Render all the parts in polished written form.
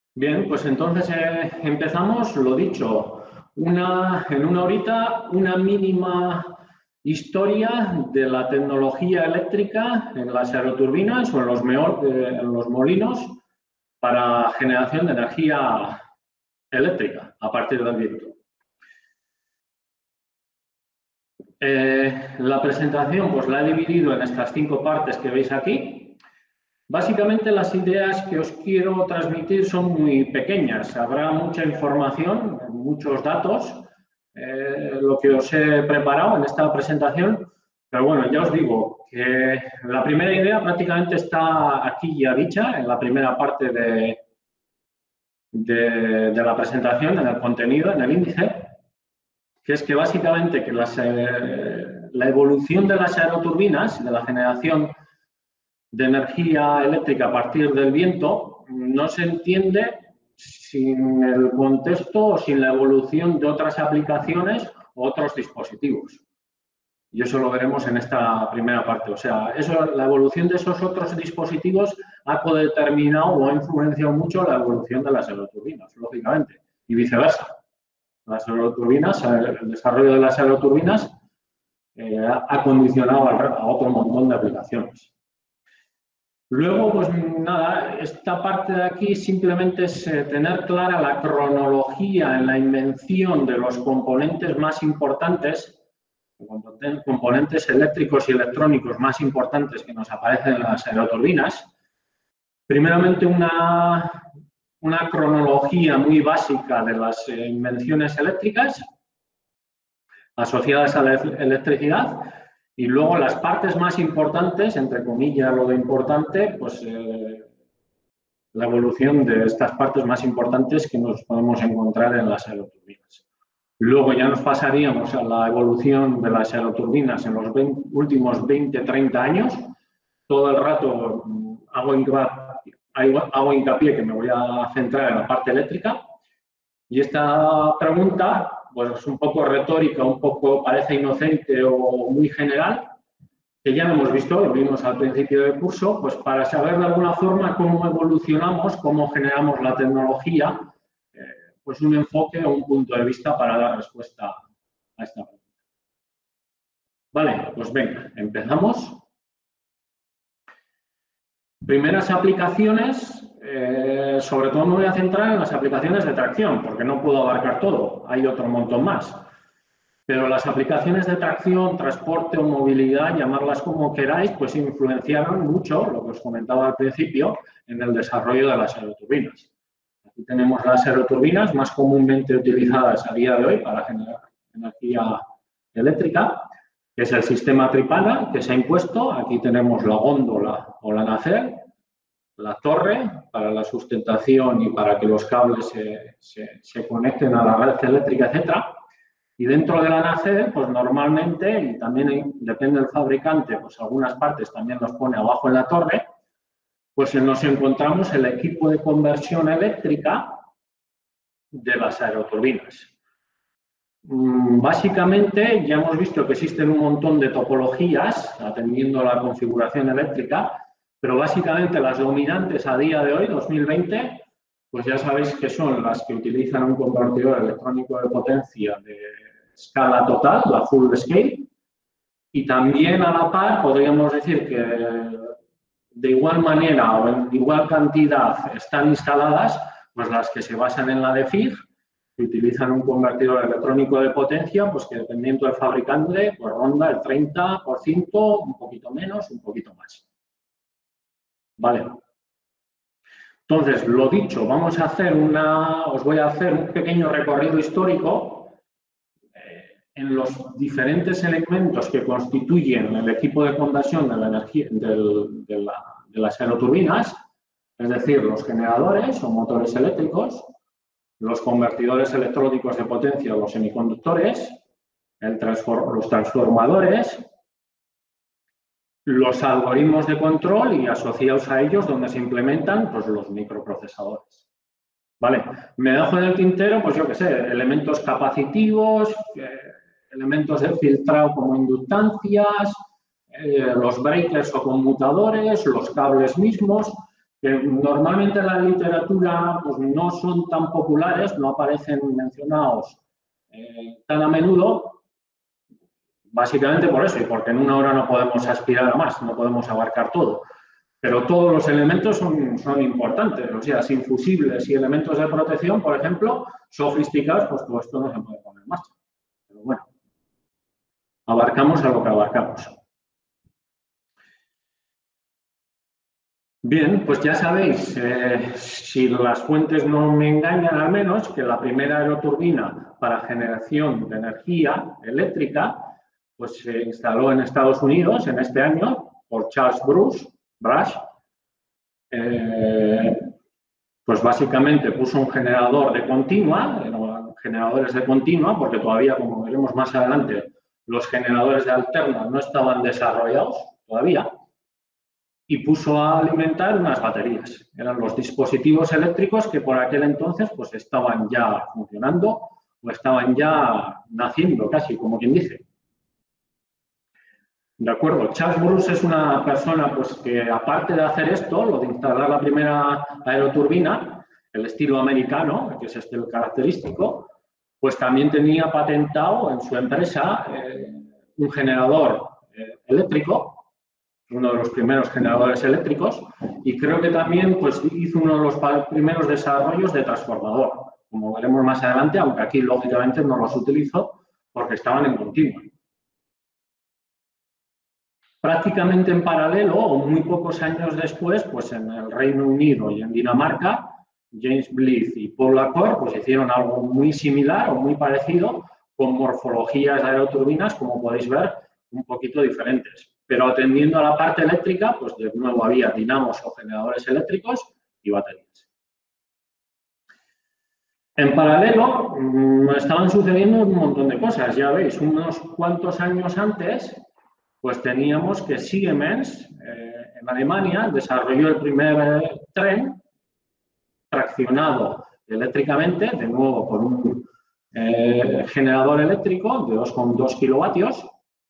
Bien, pues entonces empezamos, lo dicho, en una horita, una mínima historia de la tecnología eléctrica en las aeroturbinas o en los molinos para generación de energía eléctrica a partir del viento. La presentación pues la he dividido en estas 5 partes que veis aquí. Básicamente las ideas que os quiero transmitir son muy pequeñas. Habrá mucha información, muchos datos, lo que os he preparado en esta presentación. Pero bueno, ya os digo que la primera idea prácticamente está aquí ya dicha, en la primera parte de la presentación, en el contenido, en el índice, que es que básicamente que la evolución de las aeroturbinas, de la generación de energía eléctrica a partir del viento, no se entiende sin el contexto o sin la evolución de otras aplicaciones o otros dispositivos. Y eso lo veremos en esta primera parte. O sea, la evolución de esos otros dispositivos ha codeterminado o ha influenciado mucho la evolución de las aeroturbinas, lógicamente, y viceversa. Las aeroturbinas, el desarrollo de las aeroturbinas ha condicionado a otro montón de aplicaciones. Luego, pues nada, esta parte de aquí simplemente es tener clara la cronología en la invención de los componentes más importantes, componentes eléctricos y electrónicos más importantes que nos aparecen en las aeroturbinas. Primeramente, una cronología muy básica de las invenciones eléctricas asociadas a la electricidad. Y luego las partes más importantes, entre comillas lo de importante, pues la evolución de estas partes más importantes que nos podemos encontrar en las aeroturbinas. Luego ya nos pasaríamos a la evolución de las aeroturbinas en los últimos 20-30 años. Todo el rato hago hincapié que me voy a centrar en la parte eléctrica. Y esta pregunta pues es un poco retórica, un poco parece inocente o muy general, que ya lo hemos visto, lo vimos al principio del curso, pues para saber de alguna forma cómo evolucionamos, cómo generamos la tecnología, pues un enfoque o un punto de vista para dar respuesta a esta pregunta. Vale, pues venga, empezamos. Primeras aplicaciones, sobre todo me voy a centrar en las aplicaciones de tracción, porque no puedo abarcar todo, hay otro montón más. Pero las aplicaciones de tracción, transporte o movilidad, llamarlas como queráis, pues influenciaron mucho, lo que os comentaba al principio, en el desarrollo de las aeroturbinas. Aquí tenemos las aeroturbinas más comúnmente utilizadas a día de hoy para generar energía eléctrica, que es el sistema tripana que se ha impuesto. Aquí tenemos la góndola o la nacelle, la torre para la sustentación y para que los cables se conecten a la red eléctrica, etcétera. Y dentro de la nacelle, pues normalmente, y también depende del fabricante, pues algunas partes también los pone abajo en la torre, pues nos encontramos el equipo de conversión eléctrica de las aeroturbinas. Básicamente, ya hemos visto que existen un montón de topologías atendiendo a la configuración eléctrica, pero básicamente las dominantes a día de hoy, 2020, pues ya sabéis que son las que utilizan un convertidor electrónico de potencia de escala total, la full scale, y también a la par podríamos decir que de igual manera o en igual cantidad están instaladas pues las que se basan en la de FIG, que utilizan un convertidor electrónico de potencia, pues que dependiendo del fabricante, pues ronda el 30%, un poquito menos, un poquito más. Vale. Entonces, lo dicho, os voy a hacer un pequeño recorrido histórico en los diferentes elementos que constituyen el equipo de conversión de la energía de las aeroturbinas, es decir, los generadores o motores eléctricos, los convertidores electrónicos de potencia o los semiconductores, los transformadores, los algoritmos de control y asociados a ellos donde se implementan pues, los microprocesadores. Vale, me dejo en el tintero, pues yo qué sé, elementos capacitivos, elementos de filtrado como inductancias, los breakers o conmutadores, los cables mismos, que normalmente en la literatura pues, no son tan populares, no aparecen mencionados tan a menudo, básicamente por eso, y porque en una hora no podemos aspirar a más, no podemos abarcar todo. Pero todos los elementos son importantes, o sea, sin fusibles y elementos de protección, por ejemplo, sofisticados, pues todo esto no se puede poner en marcha. Pero bueno, abarcamos a lo que abarcamos. Bien, pues ya sabéis, si las fuentes no me engañan al menos, que la primera aeroturbina para generación de energía eléctrica pues se instaló en Estados Unidos en este año por Charles Brush, pues básicamente puso un generador de continua, generadores de continua, porque todavía, como veremos más adelante, los generadores de alterna no estaban desarrollados todavía, y puso a alimentar unas baterías. Eran los dispositivos eléctricos que por aquel entonces pues estaban ya funcionando o estaban ya naciendo casi, como quien dice. De acuerdo, Charles Bruce es una persona pues, que aparte de hacer esto, lo de instalar la primera aeroturbina, el estilo americano, que es este el característico, pues también tenía patentado en su empresa un generador eléctrico, uno de los primeros generadores eléctricos, y creo que también pues, hizo uno de los primeros desarrollos de transformador, como veremos más adelante, aunque aquí lógicamente no los utilizó porque estaban en continuo. Prácticamente en paralelo, o muy pocos años después, pues en el Reino Unido y en Dinamarca, James Blyth y Paul Accord pues hicieron algo muy similar o muy parecido, con morfologías de aeroturbinas, como podéis ver, un poquito diferentes. Pero atendiendo a la parte eléctrica, pues de nuevo había dinamos o generadores eléctricos y baterías. En paralelo, estaban sucediendo un montón de cosas. Ya veis, unos cuantos años antes, pues teníamos que Siemens, en Alemania, desarrolló el primer tren traccionado eléctricamente, de nuevo por un generador eléctrico de 2,2 kilovatios.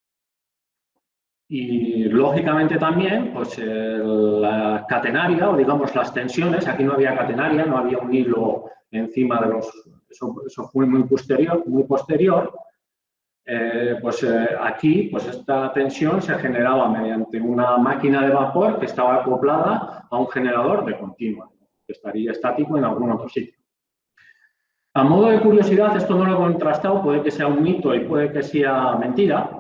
Y lógicamente también, pues la catenaria, o digamos las tensiones, aquí no había catenaria, no había un hilo encima de los... Eso fue muy posterior. Aquí, pues esta tensión se generaba mediante una máquina de vapor que estaba acoplada a un generador de continua, que estaría estático en algún otro sitio. A modo de curiosidad, esto no lo he contrastado, puede que sea un mito y puede que sea mentira,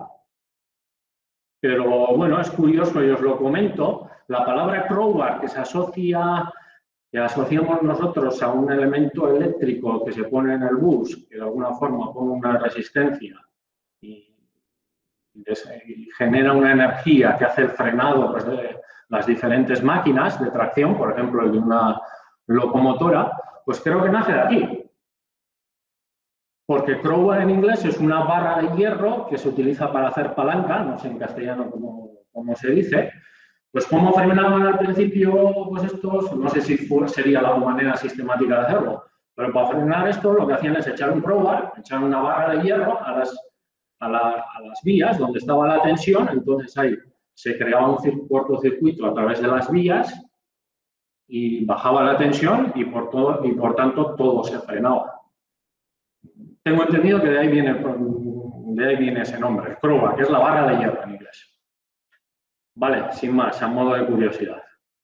pero bueno, es curioso y os lo comento. La palabra crowbar, que asociamos nosotros a un elemento eléctrico que se pone en el bus, que de alguna forma pone una resistencia y genera una energía que hace el frenado pues, de las diferentes máquinas de tracción, por ejemplo, el de una locomotora, pues creo que nace de aquí. Porque crowbar en inglés es una barra de hierro que se utiliza para hacer palanca, no sé en castellano cómo se dice. Pues cómo frenaban al principio pues estos, no sé si sería la manera sistemática de hacerlo, pero para frenar esto lo que hacían es echar un crowbar, echar una barra de hierro a las vías donde estaba la tensión, entonces ahí se creaba un cortocircuito a través de las vías y bajaba la tensión y por tanto todo se frenaba. Tengo entendido que de ahí viene ese nombre, crowbar, que es la barra de hierro en inglés. Vale, sin más, a modo de curiosidad.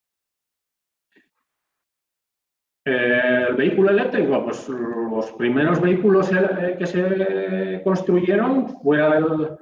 El vehículo eléctrico, pues los primeros vehículos que se construyeron fuera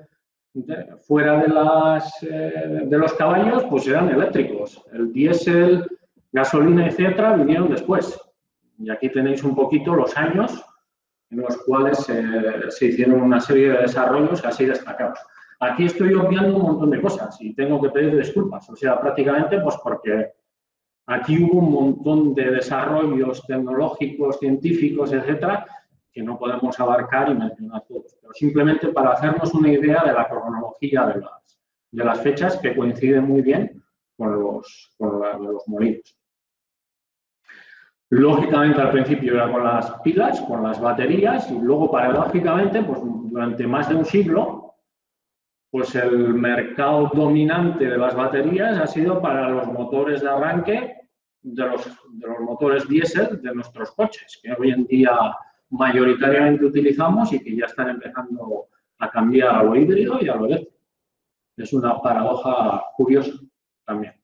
de los caballos, pues eran eléctricos. El diésel, gasolina, etcétera, vinieron después. Y aquí tenéis un poquito los años en los cuales se hicieron una serie de desarrollos así destacados. Aquí estoy obviando un montón de cosas y tengo que pedir disculpas. O sea, prácticamente pues porque aquí hubo un montón de desarrollos tecnológicos, científicos, etcétera, que no podemos abarcar y mencionar todos. Pero simplemente para hacernos una idea de la cronología de las fechas que coinciden muy bien con los molinos. Lógicamente, al principio era con las pilas, con las baterías, y luego, paradójicamente, pues durante más de un siglo, pues el mercado dominante de las baterías ha sido para los motores de arranque de los motores diésel de nuestros coches, que hoy en día mayoritariamente utilizamos y que ya están empezando a cambiar a lo híbrido y a lo eléctrico. Es una paradoja curiosa también.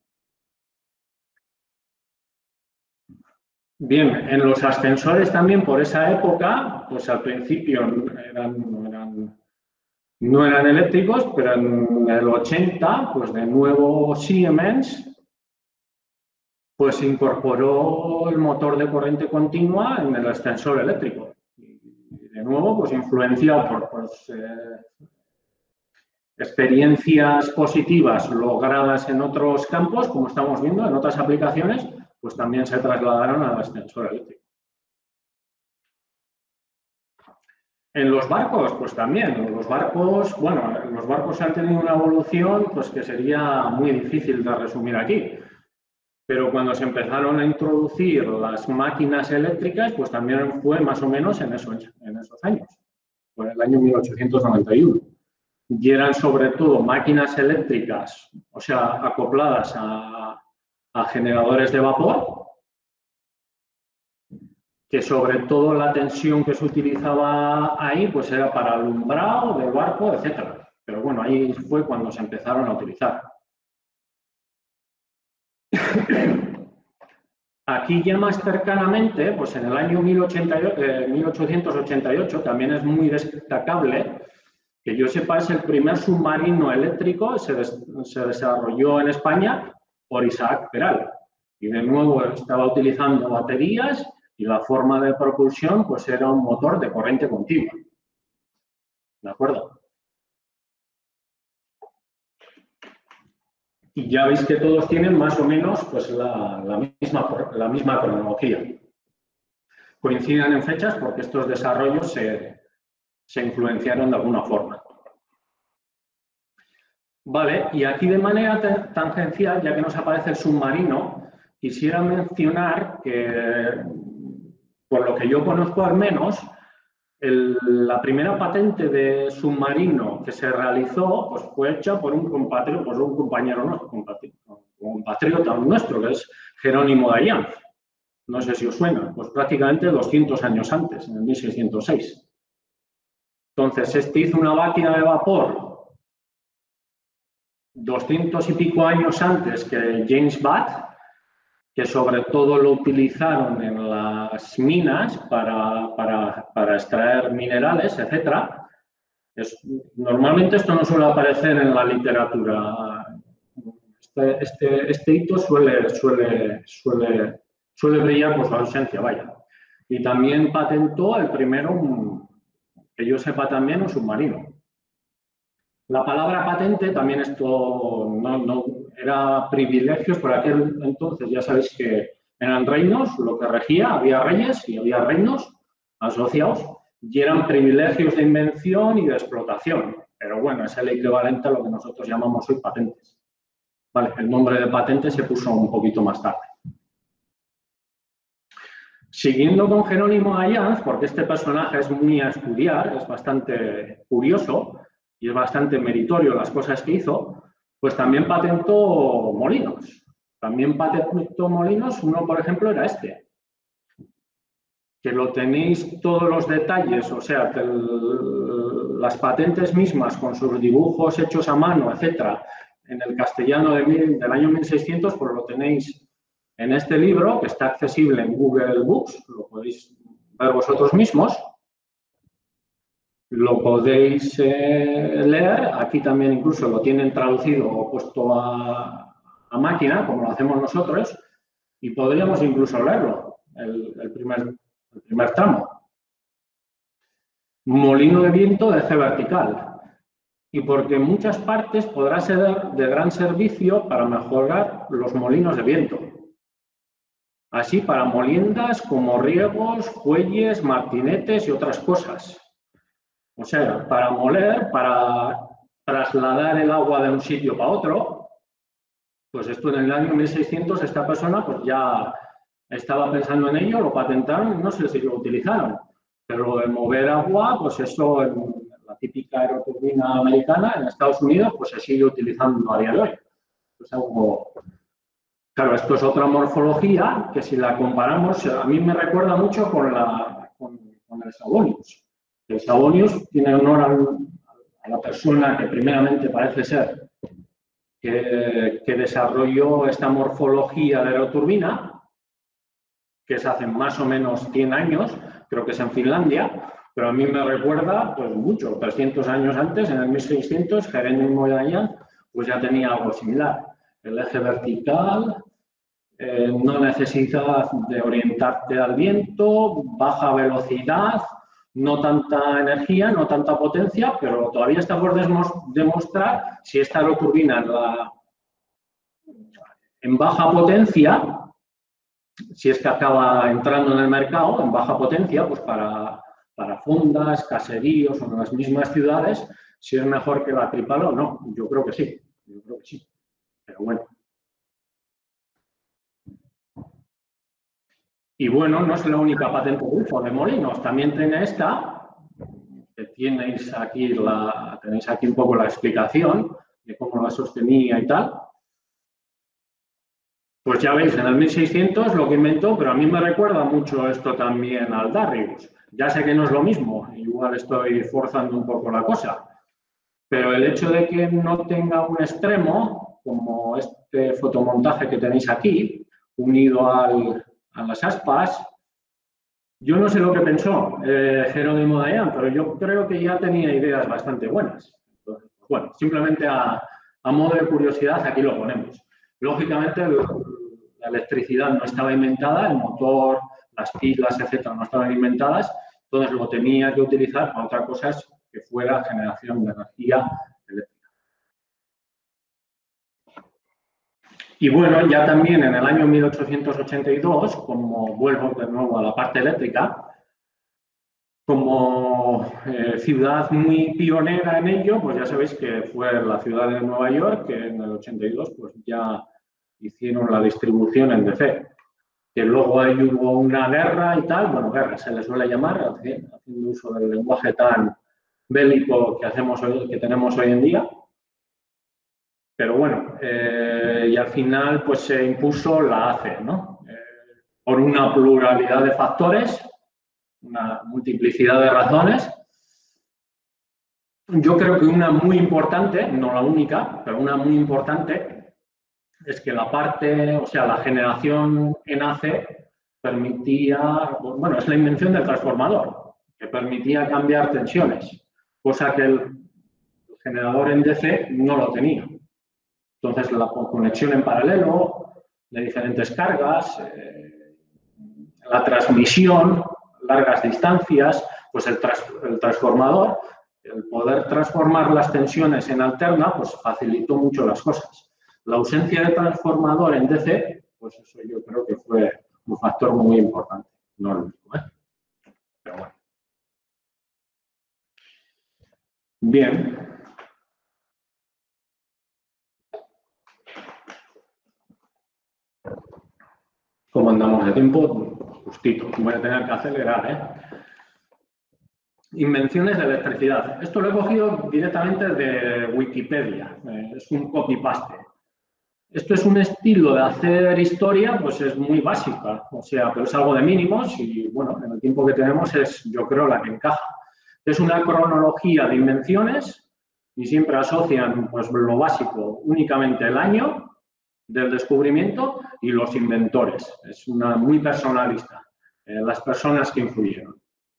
Bien, en los ascensores también por esa época, pues al principio no eran eléctricos, pero en el 80, pues de nuevo Siemens, pues incorporó el motor de corriente continua en el ascensor eléctrico. Y de nuevo, pues influenciado por experiencias positivas logradas en otros campos, como estamos viendo, en otras aplicaciones, pues también se trasladaron al ascensor eléctrico. En los barcos, pues también. Los barcos han tenido una evolución pues que sería muy difícil de resumir aquí. Pero cuando se empezaron a introducir las máquinas eléctricas, pues también fue más o menos en esos años, fue el año 1891. Y eran sobre todo máquinas eléctricas, o sea, acopladas a generadores de vapor, que sobre todo la tensión que se utilizaba ahí pues era para alumbrado del barco, etc. Pero bueno, ahí fue cuando se empezaron a utilizar. Aquí ya más cercanamente, pues en el año 1888, también es muy destacable, que yo sepa, es el primer submarino eléctrico, se desarrolló en España por Isaac Peral. Y de nuevo estaba utilizando baterías y la forma de propulsión pues era un motor de corriente continua. ¿De acuerdo? Y ya veis que todos tienen más o menos pues, la misma cronología. Coinciden en fechas porque estos desarrollos se influenciaron de alguna forma. Vale, y aquí de manera tangencial, ya que nos aparece el submarino, quisiera mencionar que, por lo que yo conozco al menos, la primera patente de submarino que se realizó pues, fue hecha por un compañero nuestro, un compatriota nuestro, que es Jerónimo de Allanz. No sé si os suena, pues prácticamente 200 años antes, en el 1606. Entonces, este hizo una máquina de vapor 200 y pico años antes que James Watt, que sobre todo lo utilizaron en las minas para extraer minerales, etc. Normalmente esto no suele aparecer en la literatura. Este hito suele brillar por su ausencia, vaya. Y también patentó el primero, que yo sepa también, un submarino. La palabra patente también esto no era privilegios por aquel entonces. Ya sabéis que eran reinos lo que regía, había reyes y había reinos asociados y eran privilegios de invención y de explotación. Pero bueno, es el equivalente a lo que nosotros llamamos hoy patentes. Vale, el nombre de patente se puso un poquito más tarde. Siguiendo con Jerónimo de Allanz, porque este personaje es muy a estudiar, es bastante curioso y es bastante meritorio las cosas que hizo, pues también patentó molinos. También patentó molinos, uno por ejemplo era este, que lo tenéis todos los detalles, o sea, que las patentes mismas con sus dibujos hechos a mano, etcétera, en el castellano del año 1600, pues lo tenéis en este libro, que está accesible en Google Books, lo podéis ver vosotros mismos. Lo podéis leer, aquí también incluso lo tienen traducido o puesto a máquina, como lo hacemos nosotros, y podríamos incluso leerlo, el primer tramo. Molino de viento de eje vertical. Y porque en muchas partes podrá ser de gran servicio para mejorar los molinos de viento. Así para moliendas como riegos, fuelles, martinetes y otras cosas. O sea, para moler, para trasladar el agua de un sitio para otro, pues esto en el año 1600 esta persona pues ya estaba pensando en ello, lo patentaron y no sé si lo utilizaron. Pero lo de mover agua, pues eso en la típica aeroturbina americana en Estados Unidos, pues se sigue utilizando a día de hoy. Es algo Claro, esto es otra morfología que si la comparamos, a mí me recuerda mucho con el Savonius. El Savonius tiene honor a la persona que primeramente parece ser que desarrolló esta morfología de aeroturbina, que es hace más o menos 100 años, creo que es en Finlandia, pero a mí me recuerda pues mucho, 300 años antes, en el 1600, Jerónimo de Dayan, pues ya tenía algo similar. El eje vertical, no necesitas de orientarte al viento, baja velocidad, no tanta energía, no tanta potencia, pero todavía está por demostrar si esta aeroturbina en baja potencia, si es que acaba entrando en el mercado, en baja potencia, pues para fondas, caseríos o en las mismas ciudades, si es mejor que la tripal o no. Yo creo que sí, pero bueno. Y bueno, no es la única patente de uso de Molinos, también tiene esta, que tenéis aquí un poco la explicación de cómo la sostenía y tal. Pues ya veis, en el 1600 lo que inventó, pero a mí me recuerda mucho esto también al Darrius. Ya sé que no es lo mismo, igual estoy forzando un poco la cosa, pero el hecho de que no tenga un extremo, como este fotomontaje que tenéis aquí, unido a las aspas, yo no sé lo que pensó Jerónimo de Dayan, pero yo creo que ya tenía ideas bastante buenas. Entonces, pues bueno, simplemente a modo de curiosidad aquí lo ponemos. Lógicamente, la electricidad no estaba inventada, el motor, las pilas, etcétera, no estaban inventadas, entonces lo tenía que utilizar para otras cosas que fuera generación de energía eléctrica. Y bueno, ya también en el año 1882, como vuelvo de nuevo a la parte eléctrica, como ciudad muy pionera en ello, pues ya sabéis que fue la ciudad de Nueva York, que en el 82 pues ya hicieron la distribución en DC. Que luego ahí hubo una guerra y tal, bueno, guerra se le suele llamar, haciendo uso del lenguaje tan bélico que tenemos hoy en día. Pero bueno, y al final pues se impuso la ACE, ¿no? Por una pluralidad de factores, una multiplicidad de razones. Yo creo que una muy importante, no la única, pero una muy importante, es que la generación en AC permitía, bueno, es la invención del transformador, que permitía cambiar tensiones, cosa que el generador en DC no lo tenía. Entonces, la conexión en paralelo de diferentes cargas, la transmisión, largas distancias, pues el transformador, el poder transformar las tensiones en alterna, pues facilitó mucho las cosas. La ausencia de transformador en DC, pues eso yo creo que fue un factor muy importante, no lo único, ¿eh? Pero bueno. Bien. ¿Cómo andamos de tiempo? Justito. Voy a tener que acelerar, ¿eh? Invenciones de electricidad. Esto lo he cogido directamente de Wikipedia. Es un copy-paste. Esto es un estilo de hacer historia, pues es muy básica, o sea, pero es algo de mínimos y, bueno, en el tiempo que tenemos es, yo creo, la que encaja. Es una cronología de invenciones y siempre asocian, pues, lo básico, únicamente el año del descubrimiento y los inventores. Es una muy personalista, las personas que influyeron.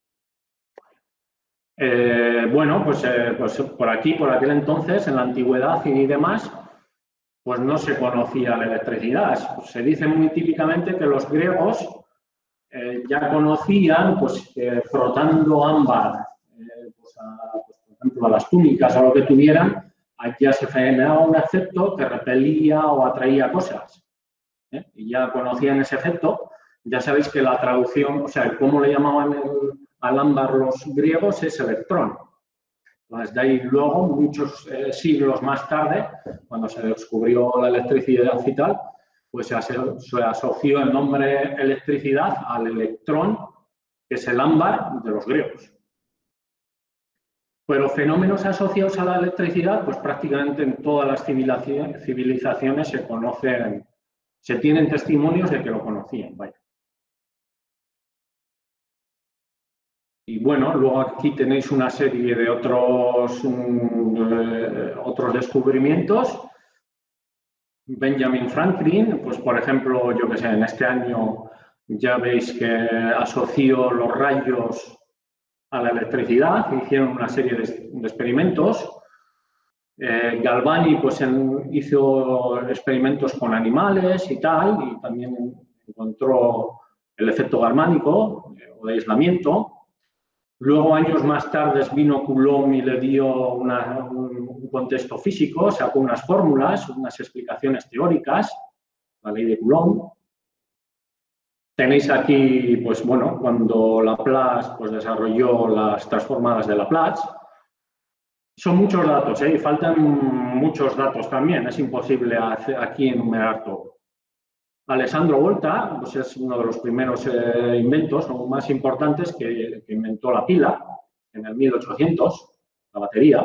Bueno, pues por aquí, por aquel entonces, en la antigüedad y demás, pues no se conocía la electricidad. Se dice muy típicamente que los griegos ya conocían, pues frotando ámbar, pues por ejemplo, a las túnicas o lo que tuvieran, ya se generaba un efecto que repelía o atraía cosas. Y ya conocían ese efecto. Ya sabéis que la traducción, o sea, cómo le llamaban al ámbar los griegos es electrón. Entonces, de ahí luego, muchos siglos más tarde, cuando se descubrió la electricidad y tal, pues se asoció el nombre electricidad al electrón, que es el ámbar de los griegos. Pero fenómenos asociados a la electricidad, pues prácticamente en todas las civilizaciones se conocen se tienen testimonios de que lo conocían, vaya. Y bueno, luego aquí tenéis una serie de otros descubrimientos. Benjamin Franklin, pues por ejemplo, yo que sé, en este año ya veis que asoció los rayos a la electricidad, hicieron una serie de experimentos. Galvani pues hizo experimentos con animales y tal, y también encontró el efecto galvánico o de aislamiento. Luego, años más tarde, vino Coulomb y le dio un contexto físico, sacó unas fórmulas, unas explicaciones teóricas, la ley de Coulomb. Tenéis aquí, pues bueno, cuando Laplace pues, desarrolló las transformadas de Laplace. Son muchos datos, y faltan muchos datos también, es imposible aquí enumerar todo. Alessandro Volta pues es uno de los primeros inventos o más importantes que inventó la pila en el 1800, la batería.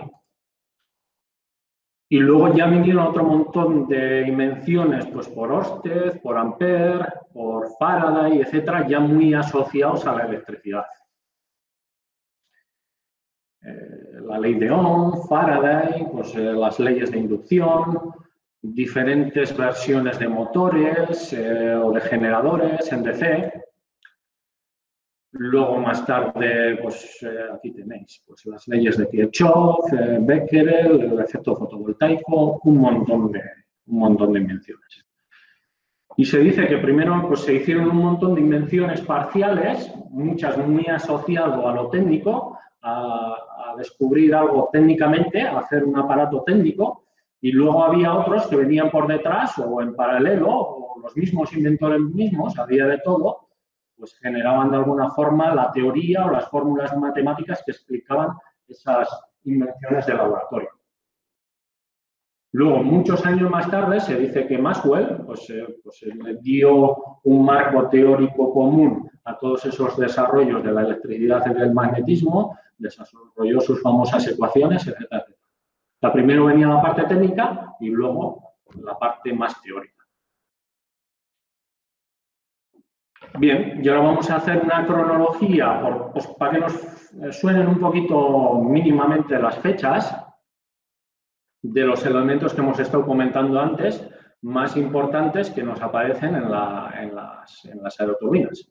Y luego ya vinieron otro montón de invenciones pues por Ørsted, por Ampère, por Faraday, etcétera, ya muy asociados a la electricidad. La ley de Ohm, Faraday, pues las leyes de inducción, diferentes versiones de motores o de generadores en DC. Luego, más tarde, pues aquí tenéis pues, las leyes de Kirchhoff, Becquerel, el efecto fotovoltaico, un montón de invenciones. Y se dice que primero pues, se hicieron un montón de invenciones parciales, muchas muy asociadas a lo técnico, a descubrir algo técnicamente, a hacer un aparato técnico, y luego había otros que venían por detrás o en paralelo, o los mismos inventores mismos, había de todo, pues generaban de alguna forma la teoría o las fórmulas matemáticas que explicaban esas invenciones de laboratorio. Luego, muchos años más tarde, se dice que Maxwell pues, le dio un marco teórico común a todos esos desarrollos de la electricidad y del magnetismo, desarrolló sus famosas ecuaciones, etc. La primero venía la parte técnica y luego la parte más teórica. Bien, y ahora vamos a hacer una cronología pues, para que nos suenen un poquito mínimamente las fechas de los elementos que hemos estado comentando antes, más importantes que nos aparecen en las aeroturbinas.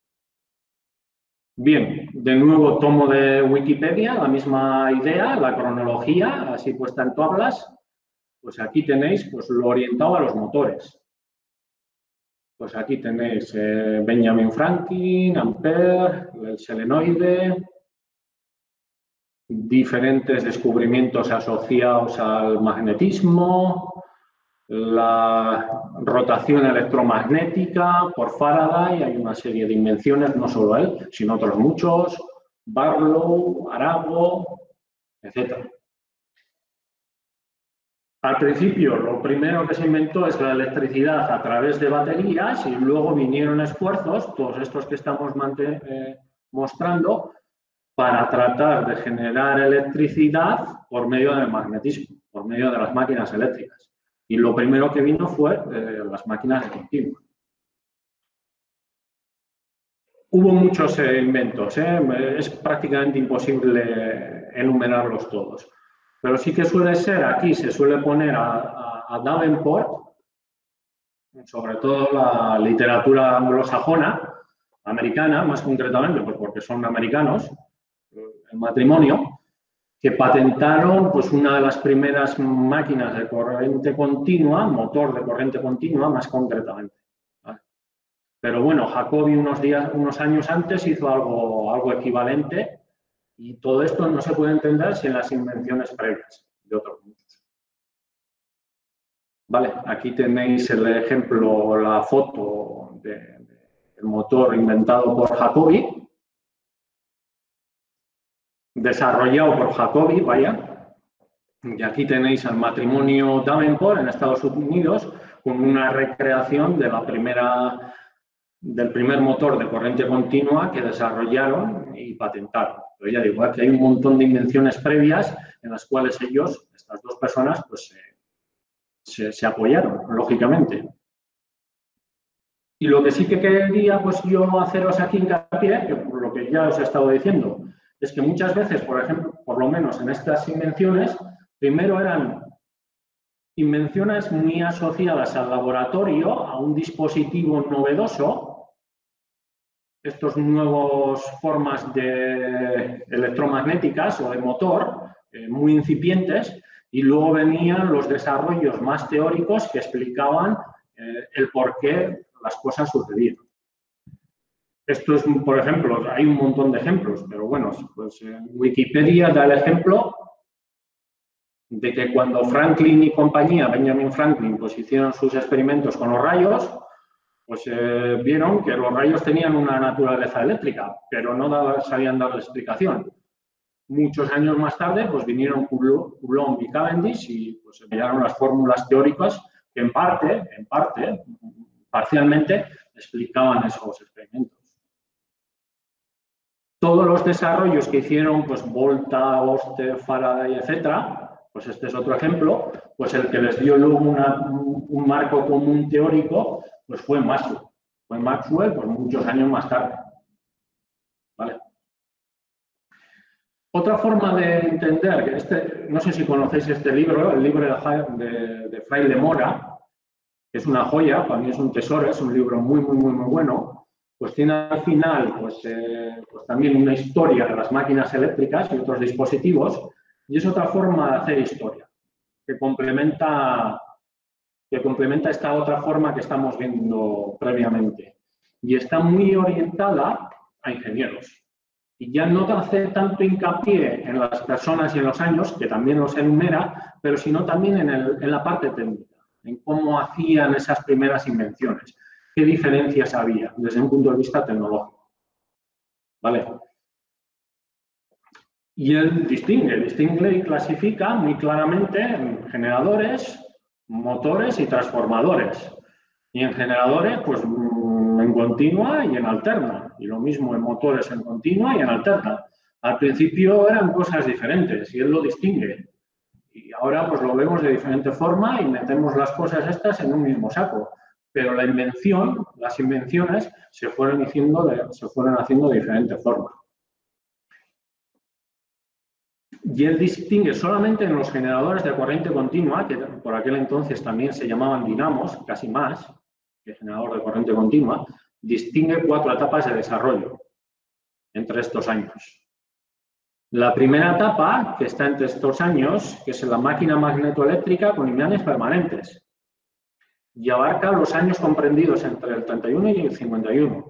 Bien, de nuevo tomo de Wikipedia la misma idea, la cronología, así puesta en tablas. Pues aquí tenéis pues, lo orientado a los motores. Pues aquí tenéis Benjamin Franklin, Ampère, el solenoide, diferentes descubrimientos asociados al magnetismo, la rotación electromagnética por Faraday, hay una serie de invenciones, no solo él, sino otros muchos, Barlow, Arago, etc. Al principio, lo primero que se inventó es la electricidad a través de baterías y luego vinieron esfuerzos, todos estos que estamos mostrando, para tratar de generar electricidad por medio del magnetismo, por medio de las máquinas eléctricas. Y lo primero que vino fue las máquinas de continuo. Hubo muchos inventos, es prácticamente imposible enumerarlos todos. Pero sí que suele ser, aquí se suele poner a Davenport, sobre todo la literatura anglosajona, americana, más concretamente, pues porque son americanos, el matrimonio, que patentaron pues, una de las primeras máquinas de corriente continua, motor de corriente continua, más concretamente. ¿Vale? Pero bueno, Jacobi unos años antes hizo algo equivalente y todo esto no se puede entender sin las invenciones previas de otros muchos. Vale, aquí tenéis el ejemplo, la foto del motor inventado por Jacobi, desarrollado por Jacobi, vaya. Y aquí tenéis al matrimonio Davenport en Estados Unidos con una recreación de del primer motor de corriente continua que desarrollaron y patentaron. Pero ya digo, aquí hay un montón de invenciones previas en las cuales ellos, estas dos personas, pues se apoyaron, lógicamente. Y lo que sí que quería pues yo haceros aquí hincapié, que por lo que ya os he estado diciendo, es que muchas veces, por ejemplo, por lo menos en estas invenciones, primero eran invenciones muy asociadas al laboratorio, a un dispositivo novedoso, estas nuevas formas de electromagnéticas o de motor, muy incipientes, y luego venían los desarrollos más teóricos que explicaban el por qué las cosas sucedían. Esto es, por ejemplo, hay un montón de ejemplos, pero bueno, pues Wikipedia da el ejemplo de que cuando Franklin y compañía, Benjamin Franklin, pues hicieron sus experimentos con los rayos, pues vieron que los rayos tenían una naturaleza eléctrica, pero no sabían dar la explicación. Muchos años más tarde, pues vinieron Coulomb y Cavendish y pues enviaron las fórmulas teóricas que parcialmente, explicaban esos experimentos. Todos los desarrollos que hicieron, pues Volta, Oster, Faraday, etcétera, pues este es otro ejemplo, pues el que les dio luego un marco común teórico, pues fue Maxwell. Fue Maxwell, pues muchos años más tarde. ¿Vale? Otra forma de entender, no sé si conocéis este libro, el libro de Fraile Mora, que es una joya, para mí es un tesoro, es un libro muy bueno, pues tiene al final pues también una historia de las máquinas eléctricas y otros dispositivos, y es otra forma de hacer historia, que complementa esta otra forma que estamos viendo previamente. Y está muy orientada a ingenieros. Y ya no hace tanto hincapié en las personas y en los años, que también los enumera, pero sino también en la parte técnica, en cómo hacían esas primeras invenciones, qué diferencias había desde un punto de vista tecnológico. ¿Vale? Y él distingue y clasifica muy claramente en generadores, motores y transformadores. Y en generadores, pues en continua y en alterna. Y lo mismo en motores en continua y en alterna. Al principio eran cosas diferentes y él lo distingue. Y ahora pues lo vemos de diferente forma y metemos las cosas estas en un mismo saco. Pero las invenciones se fueron haciendo de diferente forma. Y él distingue solamente en los generadores de corriente continua, que por aquel entonces también se llamaban dinamos, casi más que generador de corriente continua, distingue 4 etapas de desarrollo entre estos años. La primera etapa, que está entre estos años, que es la máquina magnetoeléctrica con imanes permanentes, y abarca los años comprendidos entre el 31 y el 51.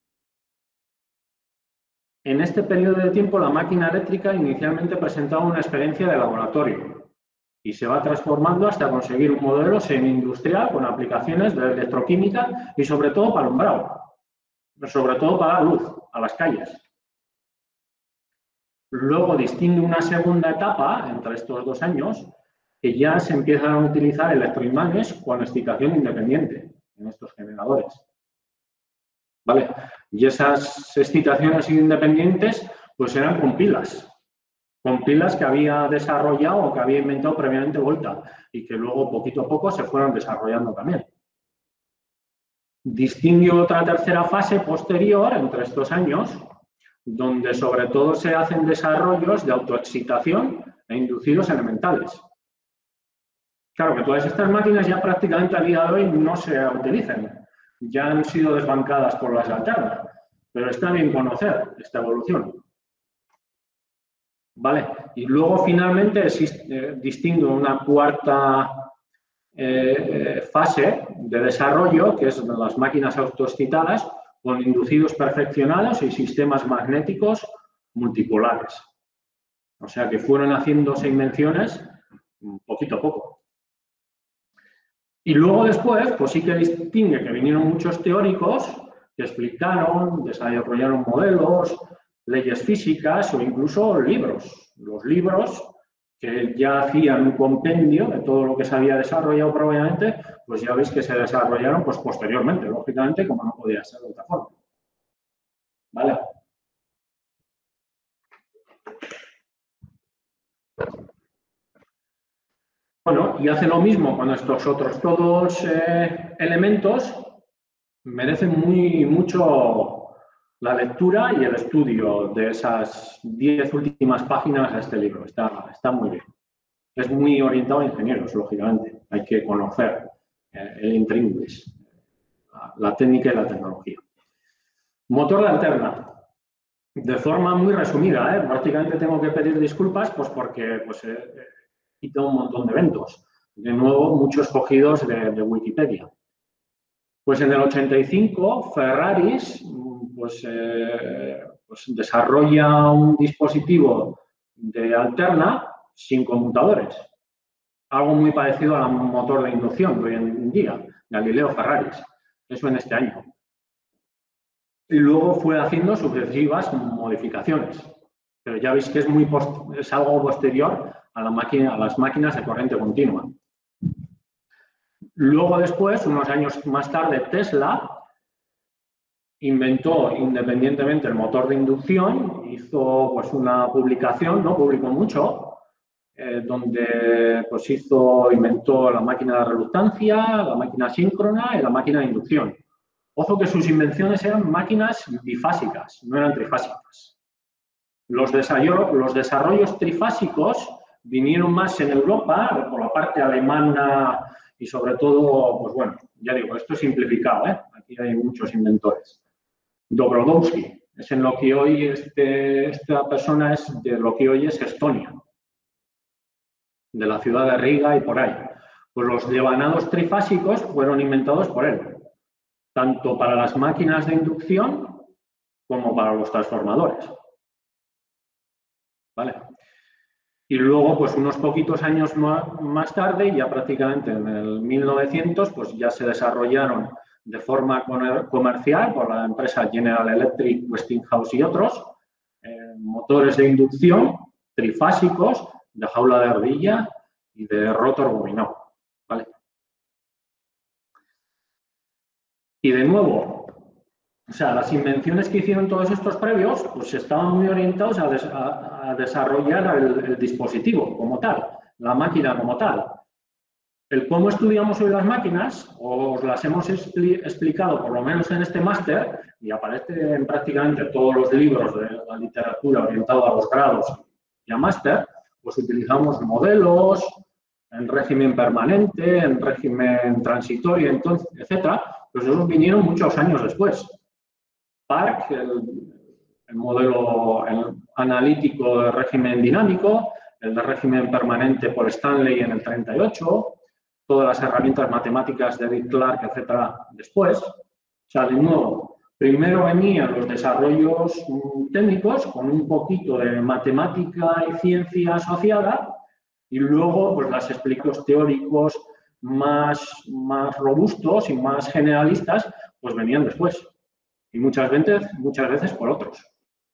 En este periodo de tiempo, la máquina eléctrica inicialmente presentaba una experiencia de laboratorio y se va transformando hasta conseguir un modelo semi-industrial con aplicaciones de electroquímica y sobre todo para alumbrado, sobre todo para la luz, a las calles. Luego distingue una segunda etapa entre estos 2 años que ya se empiezan a utilizar electroimanes con excitación independiente en estos generadores. ¿Vale? Y esas excitaciones independientes pues eran con pilas que había desarrollado o que había inventado previamente Volta y que luego poquito a poco se fueron desarrollando también. Distingue otra tercera fase posterior entre estos años, donde sobre todo se hacen desarrollos de autoexcitación e inducidos elementales. Claro que todas estas máquinas ya prácticamente a día de hoy no se utilizan, ya han sido desbancadas por las alternas, pero está bien conocer esta evolución. ¿Vale? Y luego finalmente distingue una cuarta fase de desarrollo, que es las máquinas autoexcitadas con inducidos perfeccionados y sistemas magnéticos multipolares. O sea que fueron haciéndose invenciones poquito a poco. Y luego después, pues sí que distingue que vinieron muchos teóricos que explicaron, desarrollaron modelos, leyes físicas o incluso libros. Los libros que ya hacían un compendio de todo lo que se había desarrollado previamente, pues ya veis que se desarrollaron pues, posteriormente, lógicamente, como no podía ser de otra forma. ¿Vale? Bueno, y hace lo mismo con estos otros todos elementos, merece mucho la lectura y el estudio de esas 10 últimas páginas de este libro. Está muy bien. Es muy orientado a ingenieros, lógicamente. Hay que conocer el intríngulis, la técnica y la tecnología. Motor de alterna. De forma muy resumida, prácticamente tengo que pedir disculpas pues porque he quitado un montón de eventos. De nuevo, muchos cogidos de Wikipedia. Pues en el 85, Ferraris desarrolla un dispositivo de alterna sin conmutadores. Algo muy parecido al motor de inducción de hoy en día, Galileo Ferraris. Eso en este año. Y luego fue haciendo sucesivas modificaciones. Pero ya veis que es algo posterior a las máquinas de corriente continua. Luego después, unos años más tarde, Tesla inventó independientemente el motor de inducción, hizo pues una publicación, no publicó mucho, donde pues inventó la máquina de reluctancia, la máquina síncrona y la máquina de inducción. Ojo que sus invenciones eran máquinas bifásicas, no eran trifásicas. Los desarrollos trifásicos vinieron más en Europa, por la parte alemana y sobre todo, pues bueno, ya digo, esto es simplificado, aquí hay muchos inventores. Dobrovolsky, es en lo que hoy esta persona es de lo que hoy es Estonia, de la ciudad de Riga y por ahí. Pues los levanados trifásicos fueron inventados por él, tanto para las máquinas de inducción como para los transformadores. ¿Vale? Y luego, pues unos poquitos años más tarde, ya prácticamente en el 1900, pues ya se desarrollaron de forma comercial por la empresa General Electric, Westinghouse y otros, motores de inducción trifásicos de jaula de ardilla y de rotor bobinado. ¿Vale? Y de nuevo, o sea, las invenciones que hicieron todos estos previos, pues estaban muy orientados a desarrollar el dispositivo como tal, la máquina como tal. El cómo estudiamos hoy las máquinas, os las hemos explicado por lo menos en este máster, y aparece en prácticamente todos los libros de la literatura orientada a los grados y a máster, pues utilizamos modelos en régimen permanente, en régimen transitorio, etc. Pues esos vinieron muchos años después. Park, el modelo analítico de régimen dinámico, el de régimen permanente por Stanley en el 38, todas las herramientas matemáticas de Dick Clark, etcétera, después. O sea, de nuevo, primero venían los desarrollos técnicos con un poquito de matemática y ciencia asociada y luego pues los explicados teóricos más robustos y más generalistas pues venían después. Y muchas veces por otros.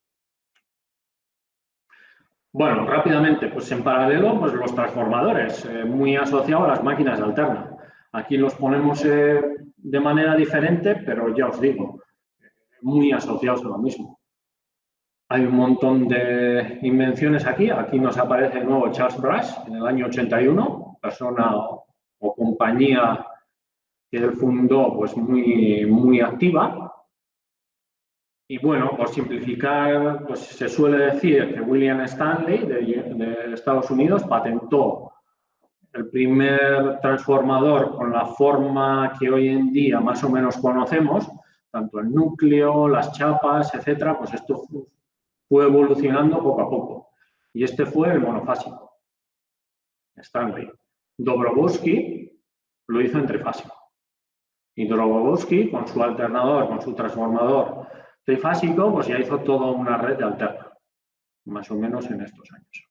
Bueno, rápidamente, pues en paralelo, pues los transformadores, muy asociados a las máquinas de alterna. Aquí los ponemos de manera diferente, pero ya os digo, muy asociados a lo mismo. Hay un montón de invenciones aquí. Aquí nos aparece de nuevo Charles Brush en el año 81, persona o compañía que él fundó, pues muy activa. Y bueno, por simplificar, pues se suele decir que William Stanley de Estados Unidos patentó el primer transformador con la forma que hoy en día más o menos conocemos, tanto el núcleo, las chapas, etcétera, pues esto fue evolucionando poco a poco. Y este fue el monofásico, Stanley. Dobrovolsky lo hizo en trifásico. Y Dobrovolsky, con su alternador, con su transformador trifásico, pues ya hizo toda una red de alterna, más o menos en estos años.